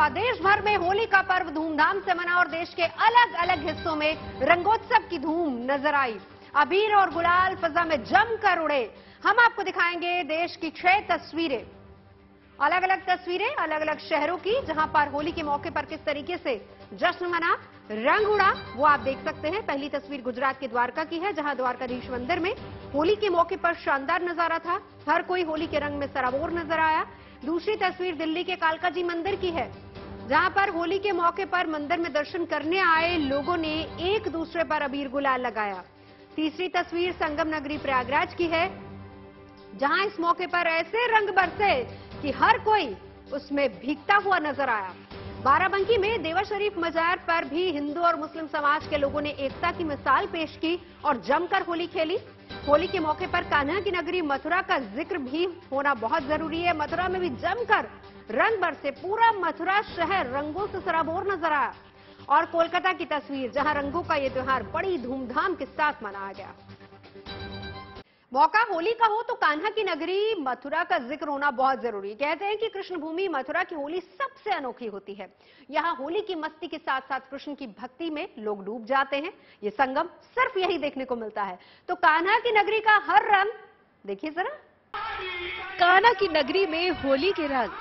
अलावा देश भर में होली का पर्व धूमधाम से मना और देश के अलग अलग हिस्सों में रंगोत्सव की धूम नजर आई। अबीर और गुलाल फजा में जमकर उड़े। हम आपको दिखाएंगे देश की 6 तस्वीरें, अलग अलग शहरों की, जहां पर होली के मौके पर किस तरीके से जश्न मना, रंग उड़ा, वो आप देख सकते हैं। पहली तस्वीर गुजरात के द्वारका की है, जहां द्वारकाधीश मंदिर में होली के मौके पर शानदार नजारा था। हर कोई होली के रंग में सराबोर नजर आया। दूसरी तस्वीर दिल्ली के कालका जी मंदिर की है, जहां पर होली के मौके पर मंदिर में दर्शन करने आए लोगों ने एक दूसरे पर अबीर गुलाल लगाया। तीसरी तस्वीर संगम नगरी प्रयागराज की है, जहां इस मौके पर ऐसे रंग बरसे कि हर कोई उसमें भीगता हुआ नजर आया। बाराबंकी में देवा शरीफ मजार पर भी हिंदू और मुस्लिम समाज के लोगों ने एकता की मिसाल पेश की और जमकर होली खेली। होली के मौके पर कान्हा की नगरी मथुरा का जिक्र भी होना बहुत जरूरी है। मथुरा में भी जमकर रंग बरसे, पूरा मथुरा शहर रंगों से सराबोर नजर आया। और कोलकाता की तस्वीर, जहां रंगों का ये त्योहार बड़ी धूमधाम के साथ मनाया गया। मौका होली का हो तो कान्हा की नगरी मथुरा का जिक्र होना बहुत जरूरी है। कहते हैं कि कृष्ण भूमि मथुरा की होली सबसे अनोखी होती है। यहाँ होली की मस्ती के साथ साथ कृष्ण की भक्ति में लोग डूब जाते हैं। ये संगम सिर्फ यही देखने को मिलता है। तो कान्हा की नगरी का हर रंग देखिए जरा। कान्हा की नगरी में होली के रंग,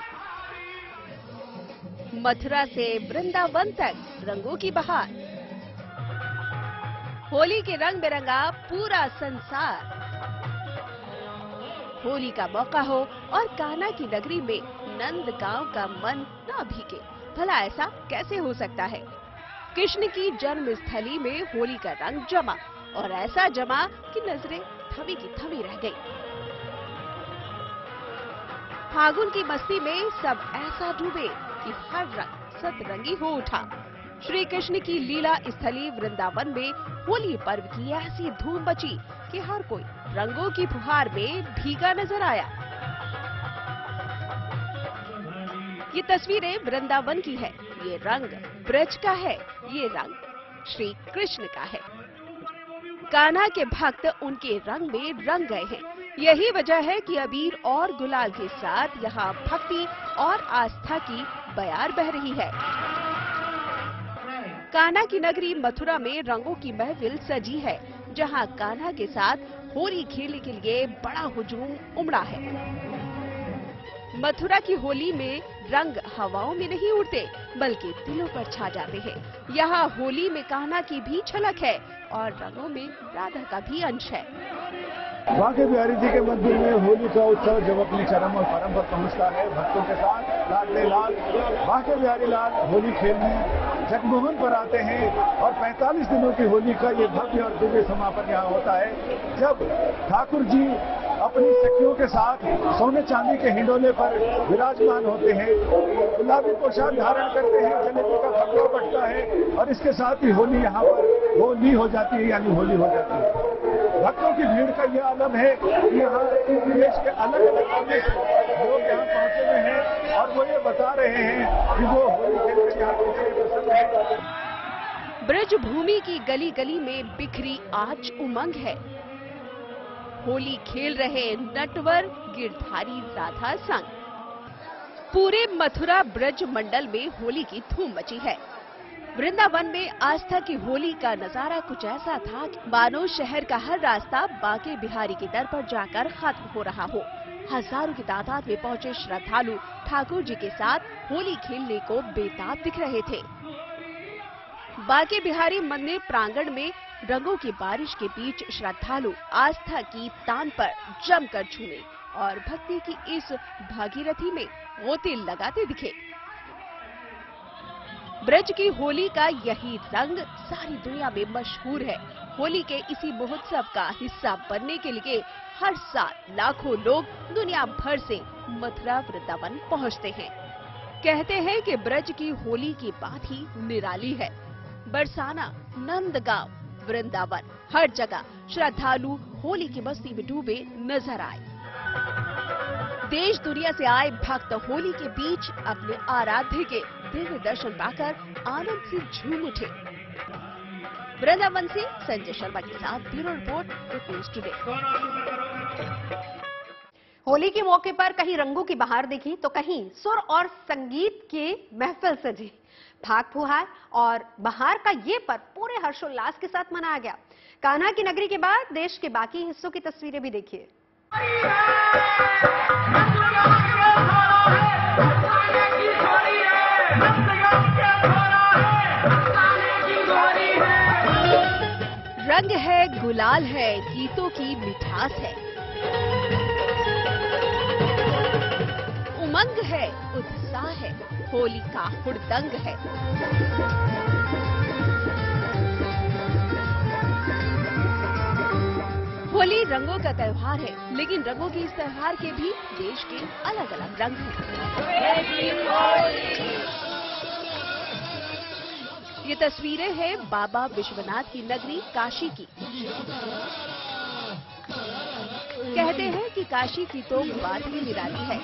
मथुरा से वृंदावन तक रंगों की बहार। होली के रंग बिरंगा पूरा संसार। होली का मौका हो और कान्हा की नगरी में नंदगांव का मन न भीगे, भला ऐसा कैसे हो सकता है। कृष्ण की जन्म स्थली में होली का रंग जमा, और ऐसा जमा कि नजरें थमी की थमी रह गई। फागुन की मस्ती में सब ऐसा डूबे कि हर रंग सतरंगी हो उठा। श्री कृष्ण की लीला स्थली वृंदावन में होली पर्व की ऐसी धूम मची कि हर कोई रंगों की फुहार में भीगा नजर आया। ये तस्वीरें वृंदावन की है, ये रंग ब्रज का है, ये रंग श्री कृष्ण का है। कान्हा के भक्त उनके रंग में रंग गए हैं। यही वजह है कि अबीर और गुलाल के साथ यहाँ भक्ति और आस्था की बयार बह रही है। कान्हा की नगरी मथुरा में रंगों की महफिल सजी है, जहां कान्हा के साथ होली खेलने के लिए बड़ा हुजूम उमड़ा है। मथुरा की होली में रंग हवाओं में नहीं उड़ते, बल्कि दिलों पर छा जाते हैं। यहाँ होली में कान्हा की भी झलक है और रंगों में राधा का भी अंश है। बांके बिहारी जी के मंदिर में होली का उत्सव जब अपने चरम और परम पर पहुंचता है, भक्तों के साथ लाडले लाल बांके बिहारी लाल होली खेलने जगमोहन पर आते हैं। और 45 दिनों की होली का ये भव्य और दिव्य समापन यहाँ होता है, जब ठाकुर जी अपनी सखियों के साथ सोने चांदी के हिंडोले पर विराजमान होते हैं, गुलाबी पोशाक धारण करते हैं, जलेबी का फगुआ बटता है और इसके साथ ही होली यहाँ पर होली हो जाती है, यानी होली हो जाती है। भक्तों की भीड़ का यह आलम है कि यहाँ देश के अलग अलग कोने से लोग यहाँ पहुंचे हुए हैं और वो ये बता रहे हैं कि वो होली खेलकर यहाँ कितने प्रसन्न है। ब्रज भूमि की गली गली में बिखरी आज उमंग है। होली खेल रहे नटवर गिरधारी राधा संग। पूरे मथुरा ब्रज मंडल में होली की धूम मची है। वृंदावन में आस्था की होली का नजारा कुछ ऐसा था कि मानो शहर का हर रास्ता बांके बिहारी के दर पर जाकर खत्म हो रहा हो। हजारों की तादाद में पहुंचे श्रद्धालु ठाकुर जी के साथ होली खेलने को बेताब दिख रहे थे। बांके बिहारी मंदिर प्रांगण में रंगों की बारिश के बीच श्रद्धालु आस्था की तान पर जमकर झूमे और भक्ति की इस भागीरथी में गोते लगाते दिखे। ब्रज की होली का यही रंग सारी दुनिया में मशहूर है। होली के इसी महोत्सव का हिस्सा बनने के लिए हर साल लाखों लोग दुनिया भर से मथुरा वृंदावन पहुंचते हैं। कहते हैं कि ब्रज की होली की बात ही निराली है। बरसाना, नंदगांव, वृंदावन, हर जगह श्रद्धालु होली की मस्ती में डूबे नजर आए। देश दुनिया से आए भक्त होली के बीच अपने आराध्य के दिव्य दर्शन पाकर आनंद से झूम उठे। वृंदावन से संजय शर्मा के साथ bureau report, news today. Holi के मौके पर कहीं रंगों की बहार दिखी तो कहीं सुर और संगीत की महफिल सजी। भाग फुहार और बहार का ये पर्व पूरे हर्षोल्लास के साथ मनाया गया। कान्हा की नगरी के बाद देश के बाकी हिस्सों की तस्वीरें भी देखिए। रंग है, गुलाल है, गीतों की मिठास है, उमंग है, उत्साह है, होली का हुड़दंग है। होली रंगों का त्योहार है, लेकिन रंगों के इस त्योहार के भी देश के अलग अलग रंग हैं। ये तस्वीरें हैं बाबा विश्वनाथ की नगरी काशी की। कहते हैं कि काशी की तो बात ही निराली है,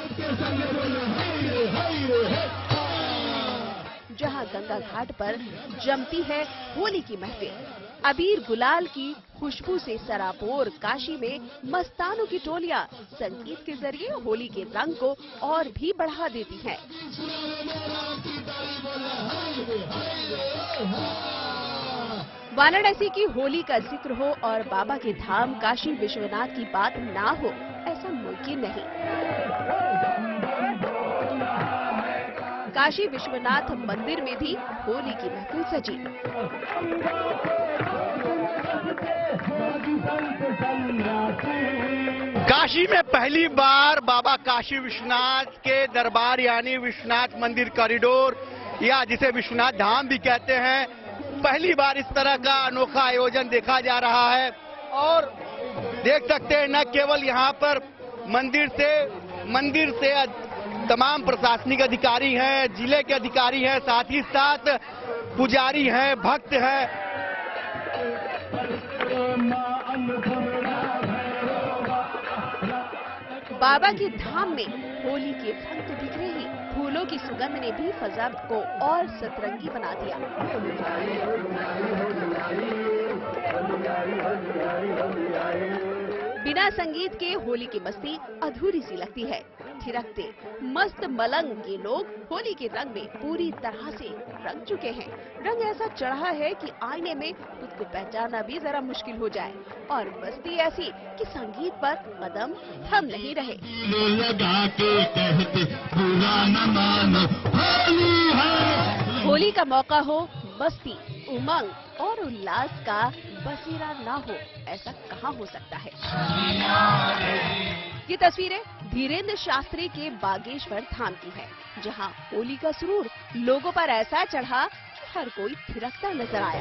जहां गंगा घाट पर जमती है होली की महफिल। अबीर गुलाल की खुशबू से सराबोर काशी में मस्तानों की टोलियां संगीत के जरिए होली के रंग को और भी बढ़ा देती हैं। वाराणसी की होली का जिक्र हो और बाबा के धाम काशी विश्वनाथ की बात ना हो, ऐसा मुमकिन नहीं। काशी विश्वनाथ मंदिर में भी होली की महफिल सजी। काशी में पहली बार बाबा काशी विश्वनाथ के दरबार यानी विश्वनाथ मंदिर कॉरिडोर या जिसे विश्वनाथ धाम भी कहते हैं, पहली बार इस तरह का अनोखा आयोजन देखा जा रहा है। और देख सकते हैं न केवल यहाँ पर मंदिर से तमाम प्रशासनिक अधिकारी हैं, जिले के अधिकारी हैं, साथ ही साथ पुजारी हैं, भक्त हैं। बाबा के धाम में होली के रंग तो बिखरे ही, फूलों की सुगंध ने भी फजा को और सतरंगी बना दिया। बिना संगीत के होली की मस्ती अधूरी सी लगती है। थिरकते मस्त मलंग ये लोग होली के रंग में पूरी तरह से रंग चुके हैं। रंग ऐसा चढ़ा है कि आईने में खुद को पहचानना भी जरा मुश्किल हो जाए, और मस्ती ऐसी कि संगीत पर कदम थम नहीं रहे। होली का मौका हो, मस्ती, उमंग और उल्लास का बसेरा ना हो, ऐसा कहाँ हो सकता है। ये तस्वीरें धीरेन्द्र शास्त्री के बागेश्वर धाम की है, जहां होली का सुरूर लोगों पर ऐसा चढ़ा कि हर कोई थिरकता नजर आया।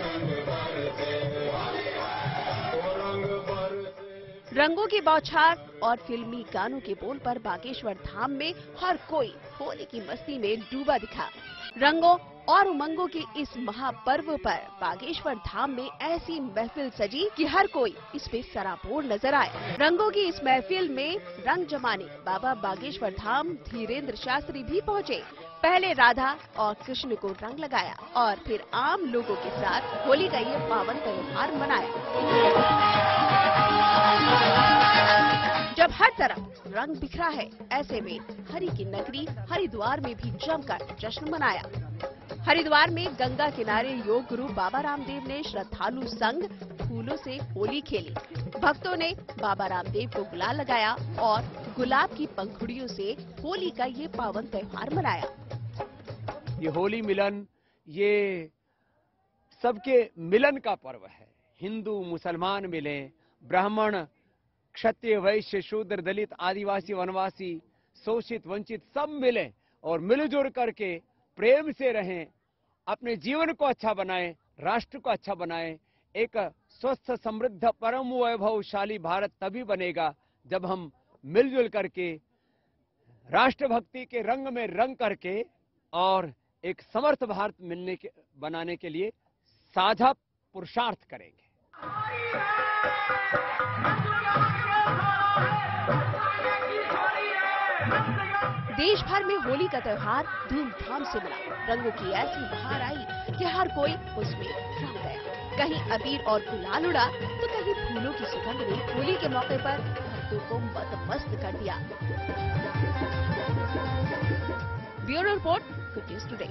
रंगों की बौछार और फिल्मी गानों के बोल पर बागेश्वर धाम में हर कोई होली की मस्ती में डूबा दिखा। रंगों और उमंगों के इस महापर्व पर बागेश्वर धाम में ऐसी महफिल सजी कि हर कोई इस पे सराबोर नजर आए। रंगों की इस महफिल में रंग जमाने बाबा बागेश्वर धाम धीरेन्द्र शास्त्री भी पहुँचे। पहले राधा और कृष्ण को रंग लगाया और फिर आम लोगों के साथ होली का ये पावन त्योहार मनाया। जब हर तरफ रंग बिखरा है, ऐसे में हरि की नगरी हरिद्वार में भी जमकर जश्न मनाया। हरिद्वार में गंगा किनारे योग गुरु बाबा रामदेव ने श्रद्धालु संग फूलों से होली खेली। भक्तों ने बाबा रामदेव को गुलाल लगाया और गुलाब की पंखुड़ियों से होली का ये पावन त्योहार मनाया। ये होली मिलन, ये सबके मिलन का पर्व है। हिंदू मुसलमान मिले, ब्राह्मण क्षत्रिय वैश्य शूद्र दलित आदिवासी वनवासी शोषित वंचित सब मिले और मिलजुल करके प्रेम से रहें, अपने जीवन को अच्छा बनाएं, राष्ट्र को अच्छा बनाएं। एक स्वस्थ समृद्ध परम वैभवशाली भारत तभी बनेगा जब हम मिलजुल करके राष्ट्रभक्ति के रंग में रंग करके और एक समर्थ भारत बनाने के लिए साझा पुरुषार्थ करेंगे। देश भर में होली का त्योहार धूमधाम से मना। रंगों की ऐसी बहार आई कि हर कोई उसमें रंग गया। कहीं अबीर और गुलाल उड़ा तो कहीं फूलों की सुगंध ने होली के मौके पर भक्तों को मतमस्त कर दिया। Bureau report, good news today.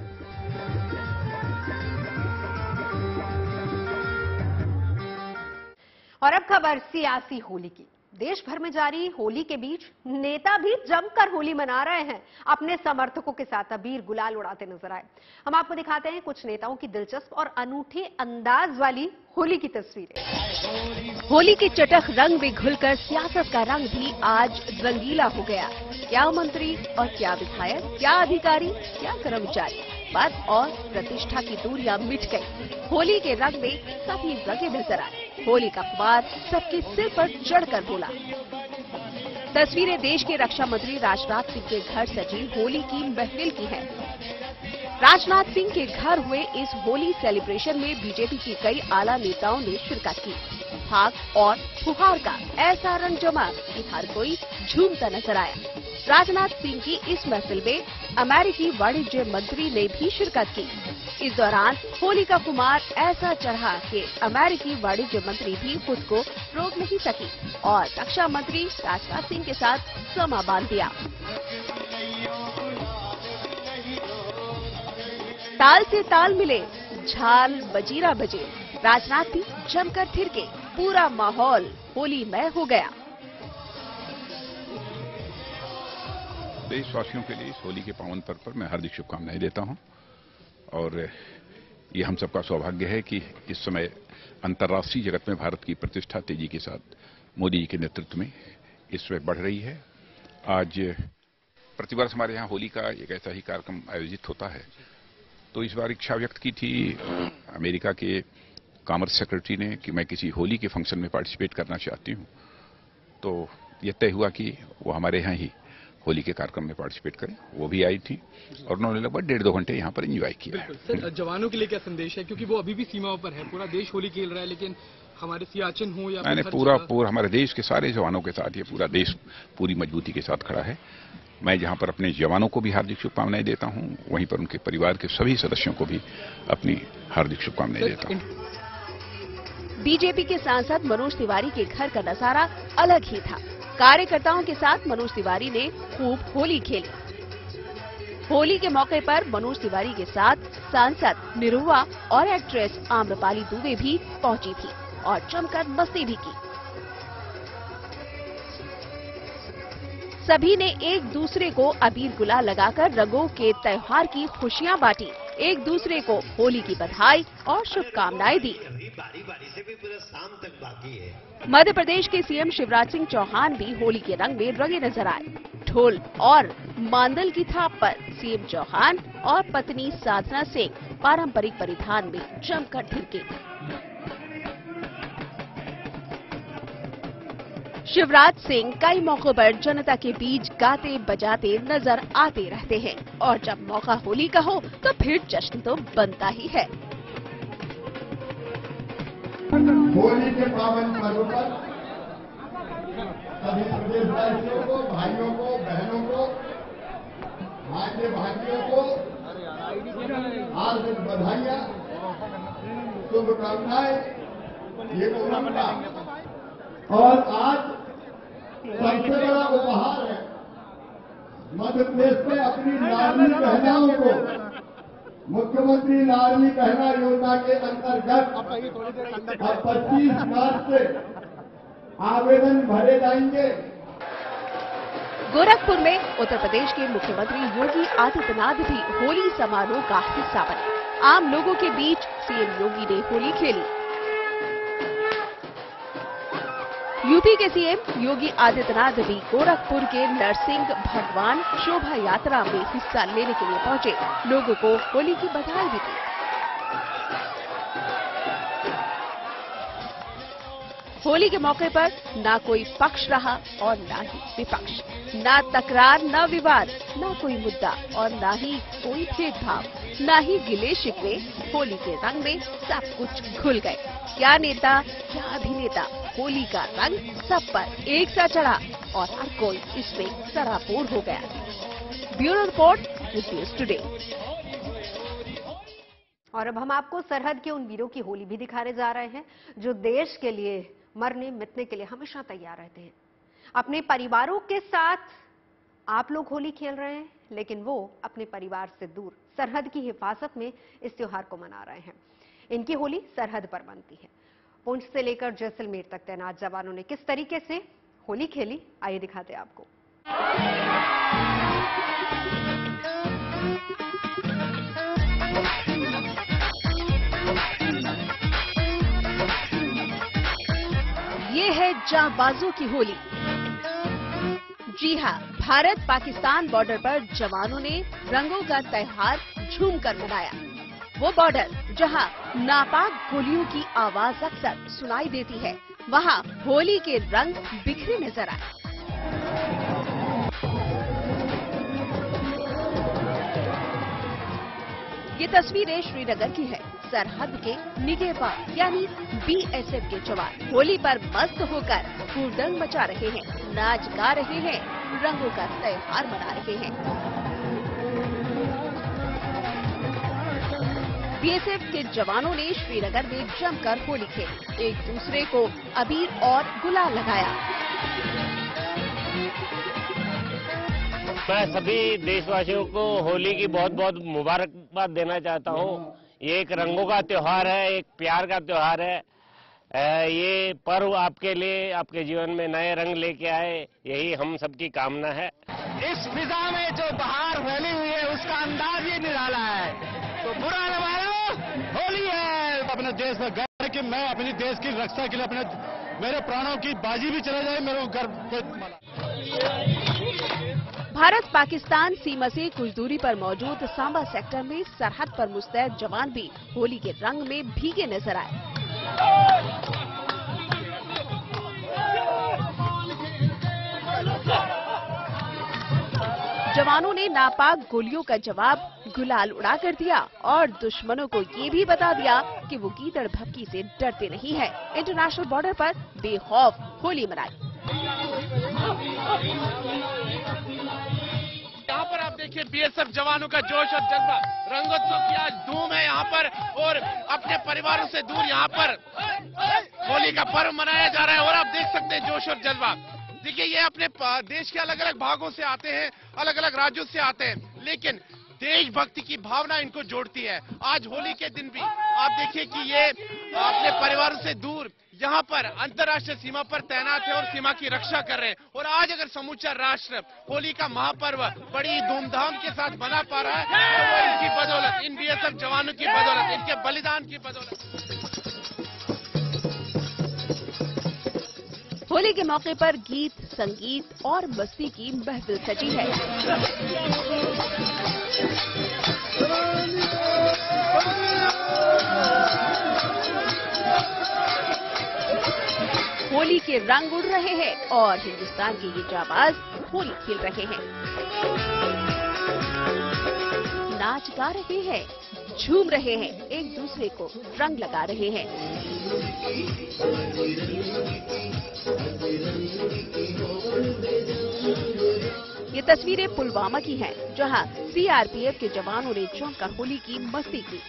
और अब खबर सियासी होली की। देश भर में जारी होली के बीच नेता भी जमकर होली मना रहे हैं। अपने समर्थकों के साथ अबीर गुलाल उड़ाते नजर आए। हम आपको दिखाते हैं कुछ नेताओं की दिलचस्प और अनूठे अंदाज वाली होली की तस्वीरें। होली के चटख रंग में घुलकर सियासत का रंग भी आज रंगीला हो गया। क्या मंत्री और क्या विधायक, क्या अधिकारी, क्या कर्मचारी, पद और प्रतिष्ठा की दूरियां मिट गई। होली के रंग में सभी रंगे नजर आए। होली का खुमार सबके सिर पर चढ़कर बोला। तस्वीरें देश के रक्षा मंत्री राजनाथ सिंह के घर सजी होली की महफिल की है। राजनाथ सिंह के घर हुए इस होली सेलिब्रेशन में बीजेपी के कई आला नेताओं ने शिरकत की। फाग और फुहार का ऐसा रंग जमा कि हर कोई झूमता नजर आया। राजनाथ सिंह की इस महफिल में अमेरिकी वाणिज्य मंत्री ने भी शिरकत की। इस दौरान होली का खुमार ऐसा चढ़ा कि अमेरिकी वाणिज्य मंत्री भी खुद को रोक नहीं सकी और रक्षा मंत्री राजनाथ सिंह के साथ समा बांध दिया। ताल से ताल मिले, झाल बजीरा बजे, राजनाथ भी जमकर थिरके, पूरा माहौल होलीमय हो गया। देशवासियों के लिए इस होली के पावन पर्व पर मैं हार्दिक शुभकामनाएं देता हूं और ये हम सबका सौभाग्य है कि इस समय अंतर्राष्ट्रीय जगत में भारत की प्रतिष्ठा तेजी के साथ मोदी जी के नेतृत्व में इस समय बढ़ रही है। आज प्रतिवर्ष हमारे यहाँ होली का एक ऐसा ही कार्यक्रम आयोजित होता है, तो इस बार इच्छा व्यक्त की थी अमेरिका के कॉमर्स सेक्रेटरी ने कि मैं किसी होली के फंक्शन में पार्टिसिपेट करना चाहती हूँ। तो ये तय हुआ कि वो हमारे यहाँ ही होली के कार्यक्रम में पार्टिसिपेट करें। वो भी आई थी और उन्होंने लगभग 1.5-2 घंटे यहाँ पर एंजॉय किया। सर, जवानों के लिए क्या संदेश है, क्योंकि वो अभी भी सीमाओं पर है, पूरा देश होली खेल रहा है, लेकिन हमारे सियाचिन हो या मैंने पूरा हमारे देश के सारे जवानों के साथ, ये पूरा देश पूरी मजबूती के साथ खड़ा है। मैं जहाँ पर अपने जवानों को भी हार्दिक शुभकामनाएं देता हूँ, वहीं पर उनके परिवार के सभी सदस्यों को भी अपनी हार्दिक शुभकामनाएं देता हूँ। बीजेपी के सांसद मनोज तिवारी के घर का नजारा अलग ही था। कार्यकर्ताओं के साथ मनोज तिवारी ने खूब होली खेली। होली के मौके पर मनोज तिवारी के साथ सांसद निरुआ और एक्ट्रेस आम्रपाली दुबे भी पहुंची थी और जमकर मस्ती भी की। सभी ने एक दूसरे को अबीर गुलाल लगाकर रंगों के त्योहार की खुशियां बांटी, एक दूसरे को होली की बधाई और शुभकामनाएं दी। मध्य प्रदेश के सीएम शिवराज सिंह चौहान भी होली के रंग में रंगे नजर आए। ढोल और मांदल की थाप पर सीएम चौहान और पत्नी साधना सिंह पारंपरिक परिधान में जमकर थिरके। शिवराज सिंह कई मौकों पर जनता के बीच गाते बजाते नजर आते रहते हैं और जब मौका होली का हो तो फिर जश्न तो बनता ही है। होली के पावन पर्व पर सभी प्रदेशवासियों को, भाइयों को, बहनों को, भाई भाइयों को हार्दिक बधाइयां, शुभकामनाएं। ये पूरा और आज सबसे बड़ा उपहार है मध्य प्रदेश में अपनी लाडली बहनों को मुख्यमंत्री लाडली बहना योजना के अंतर्गत अब 25 मार्च से आवेदन भरे जाएंगे। गोरखपुर में उत्तर प्रदेश के मुख्यमंत्री योगी आदित्यनाथ भी होली समारोह का हिस्सा बने। आम लोगों के बीच सीएम योगी ने होली खेली। यूपी के सीएम योगी आदित्यनाथ भी गोरखपुर के नरसिंह भगवान शोभा यात्रा में हिस्सा लेने के लिए पहुंचे। लोगों को होली की बधाई भी दी। होली के मौके पर ना कोई पक्ष रहा और ना ही विपक्ष, ना तकरार, ना विवाद, ना कोई मुद्दा और ना ही कोई भेदभाव, ना ही गिले शिकवे। होली के रंग में सब कुछ घुल गए। क्या नेता, क्या अभिनेता, होली का रंग सब पर एक सा चढ़ा और हर कोई इसमें सराबोर हो गया। Bureau report, good news today. और अब हम आपको सरहद के उन वीरों की होली भी दिखाने जा रहे हैं जो देश के लिए मरने मिटने के लिए हमेशा तैयार रहते हैं। अपने परिवारों के साथ आप लोग होली खेल रहे हैं, लेकिन वो अपने परिवार से दूर सरहद की हिफाजत में इस त्योहार को मना रहे हैं। इनकी होली सरहद पर बनती है। पुंछ से लेकर जैसलमेर तक तैनात जवानों ने किस तरीके से होली खेली, आइए दिखाते हैं आपको। ये है जांबाजों की होली। जी हां, भारत पाकिस्तान बॉर्डर पर जवानों ने रंगों का त्योहार झूमकर मनाया। वो बॉर्डर जहां नापाक गोलियों की आवाज अक्सर सुनाई देती है, वहां होली के रंग बिखरे नजर आए। ये तस्वीरें श्रीनगर की है। सरहद के निगहबान यानी बीएसएफ के जवान होली पर मस्त होकर हुड़दंग मचा रहे हैं, नाच गा रहे हैं, रंगों का त्योहार मना रहे हैं। बीएसएफ के जवानों ने श्रीनगर में जमकर होली खेली, एक दूसरे को अबीर और गुलाल लगाया। मैं सभी देशवासियों को होली की बहुत बहुत मुबारकबाद देना चाहता हूँ। ये एक रंगों का त्योहार है, एक प्यार का त्योहार है। ये पर्व आपके लिए, आपके जीवन में नए रंग लेके आए, यही हम सबकी कामना है। इस फिजा में जो बहार फैली हुई है उसका अंदाज ही निराला है। तो बुरा न मानो, होली है। अपने देश में गर्व है कि मैं अपनी देश की रक्षा के लिए मेरे प्राणों की बाजी भी चले जाए, मेरे को गर्व। भारत पाकिस्तान सीमा से कुछ दूरी पर मौजूद सांबा सेक्टर में सरहद पर मुस्तैद जवान भी होली के रंग में भीगे नजर आए। जवानों ने नापाक गोलियों का जवाब गुलाल उड़ाकर दिया और दुश्मनों को ये भी बता दिया कि वो गीदड़ भभकी से डरते नहीं है। इंटरनेशनल बॉर्डर पर बेखौफ होली मनाई। यहाँ पर आप देखिए बीएसएफ जवानों का जोश और जज्बा, रंगोत्सव की आज धूम है यहाँ पर और अपने परिवारों से दूर यहाँ पर होली का पर्व मनाया जा रहा है। और आप देख सकते हैं जोश और जज्बा। देखिए ये अपने देश के अलग अलग भागों से आते हैं, अलग अलग राज्यों से आते हैं, लेकिन देशभक्ति की भावना इनको जोड़ती है। आज होली के दिन भी आप देखिए कि ये अपने परिवारों से दूर यहाँ पर अंतर्राष्ट्रीय सीमा पर तैनात है और सीमा की रक्षा कर रहे हैं। और आज अगर समूचा राष्ट्र होली का महापर्व बड़ी धूमधाम के साथ मना पा रहा है तो वो इनकी बदौलत, इन बीएसएफ जवानों की बदौलत, इनके बलिदान की बदौलत। होली के मौके पर गीत, संगीत और मस्ती की महफिल सजी है। होली के रंग उड़ रहे हैं और हिंदुस्तान के ये जाबाज होली खेल रहे हैं, नाच गा रहे हैं, झूम रहे हैं, एक दूसरे को रंग लगा रहे हैं। ये तस्वीरें पुलवामा की हैं, जहां सीआरपीएफ के जवानों ने जमकर होली की मस्ती की।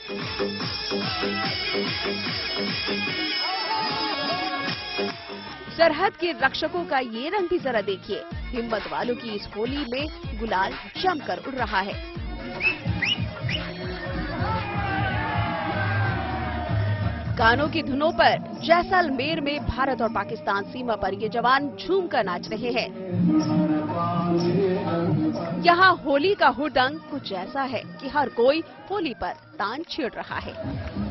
सरहद के रक्षकों का ये रंग भी जरा देखिए। हिम्मत वालों की इस होली में गुलाल जमकर उड़ रहा है। गानों की धुनों पर जैसलमेर में भारत और पाकिस्तान सीमा पर ये जवान झूमकर नाच रहे हैं। यहाँ होली का हुड़दंग कुछ ऐसा है कि हर कोई होली पर तान छेड़ रहा है।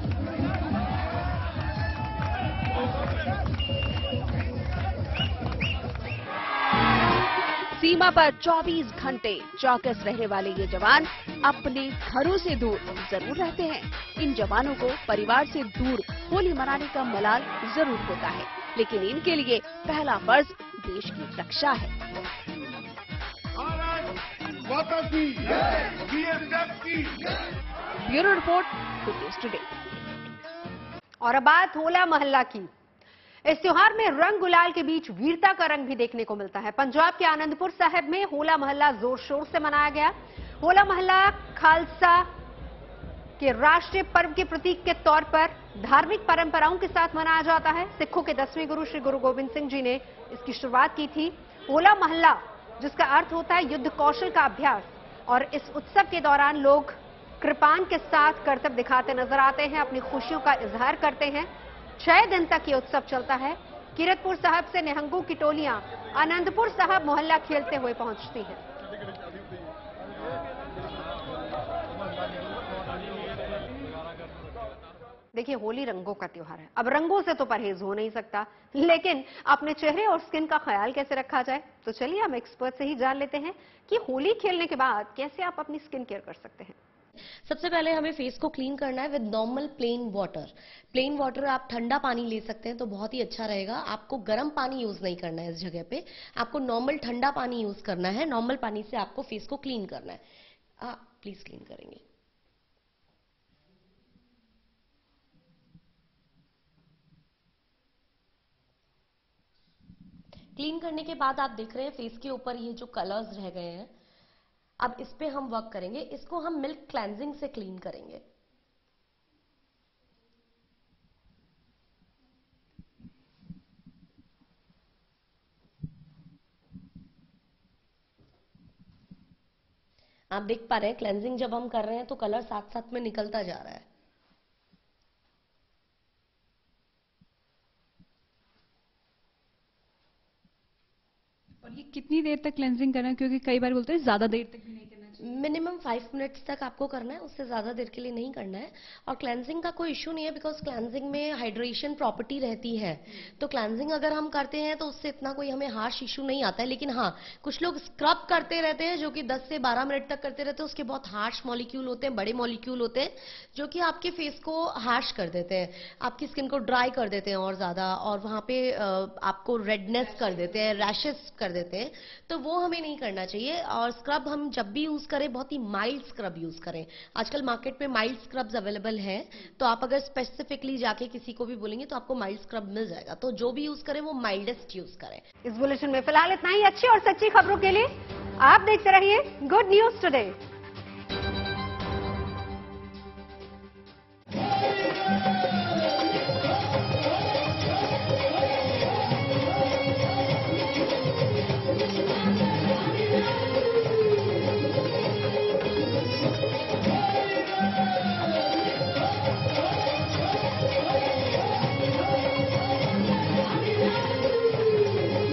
सीमा पर 24 घंटे चौकस रहने वाले ये जवान अपने घरों से दूर जरूर रहते हैं। इन जवानों को परिवार से दूर होली मनाने का मलाल जरूर होता है, लेकिन इनके लिए पहला फर्ज देश की रक्षा है। Bureau report, good news today. और अब बात होला मोहल्ला की। इस त्योहार में रंग गुलाल के बीच वीरता का रंग भी देखने को मिलता है। पंजाब के आनंदपुर साहिब में होला मोहल्ला जोर शोर से मनाया गया। होला मोहल्ला खालसा के राष्ट्रीय पर्व के प्रतीक के तौर पर धार्मिक परंपराओं के साथ मनाया जाता है। सिखों के 10वें गुरु श्री गुरु गोबिंद सिंह जी ने इसकी शुरुआत की थी। होला महल्ला, जिसका अर्थ होता है युद्ध कौशल का अभ्यास। और इस उत्सव के दौरान लोग कृपान के साथ करतब दिखाते नजर आते हैं, अपनी खुशियों का इजहार करते हैं। 6 दिन तक ये उत्सव चलता है। कीरतपुर साहब से निहंगों की टोलियां आनंदपुर साहब मोहल्ला खेलते हुए पहुंचती हैं। देखिए, होली रंगों का त्योहार है। अब रंगों से तो परहेज हो नहीं सकता, लेकिन अपने चेहरे और स्किन का ख्याल कैसे रखा जाए, तो चलिए हम एक्सपर्ट से ही जान लेते हैं कि होली खेलने के बाद कैसे आप अपनी स्किन केयर कर सकते हैं। सबसे पहले हमें फेस को क्लीन करना है with normal plain water. Plain water आप ठंडा पानी ले सकते हैं तो बहुत ही अच्छा रहेगा। आपको गर्म पानी यूज नहीं करना है इस जगह पे, आपको नॉर्मल ठंडा पानी यूज करना है। नॉर्मल पानी से आपको फेस को क्लीन करना है। प्लीज क्लीन करेंगे। क्लीन करने के बाद आप देख रहे हैं फेस के ऊपर ये जो कलर्स रह गए हैं, अब इस पे हम वर्क करेंगे। इसको हम मिल्क क्लेंजिंग से क्लीन करेंगे। आप देख पा रहे हैं क्लेंजिंग जब हम कर रहे हैं तो कलर साथ साथ में निकलता जा रहा है। और ये कितनी देर तक क्लेंजिंग करना है, क्योंकि कई बार बोलते हैं ज्यादा देर तक भी नहीं करना चाहिए। मिनिमम 5 मिनट्स तक आपको करना है, उससे ज्यादा देर के लिए नहीं करना है। और क्लेंजिंग का कोई इश्यू नहीं है, बिकॉज क्लेंजिंग में हाइड्रेशन प्रॉपर्टी रहती है। तो क्लेंजिंग अगर हम करते हैं तो उससे इतना कोई हमें हार्श इश्यू नहीं आता है। लेकिन हाँ, कुछ लोग स्क्रब करते रहते हैं जो कि 10 से 12 मिनट तक करते रहते हैं। उसके बहुत हार्श मॉलिक्यूल होते हैं, बड़े मॉलिक्यूल होते हैं जो कि आपके फेस को हार्श कर देते हैं, आपकी स्किन को ड्राई कर देते हैं और ज्यादा, और वहां पे आपको रेडनेस कर देते हैं, रैशेस कर देते हैं। तो वो हमें नहीं करना चाहिए। और स्क्रब हम जब भी यूज करें बहुत ही माइल्ड स्क्रब यूज करें। आजकल मार्केट में माइल्ड स्क्रब्स अवेलेबल हैं, तो आप अगर स्पेसिफिकली जाके किसी को भी बोलेंगे तो आपको माइल्ड स्क्रब मिल जाएगा। तो जो भी यूज करें वो माइल्डेस्ट यूज करें। इस बुलेटिन में फिलहाल इतना ही। अच्छी और सच्ची खबरों के लिए आप देखते रहिए गुड न्यूज टुडे।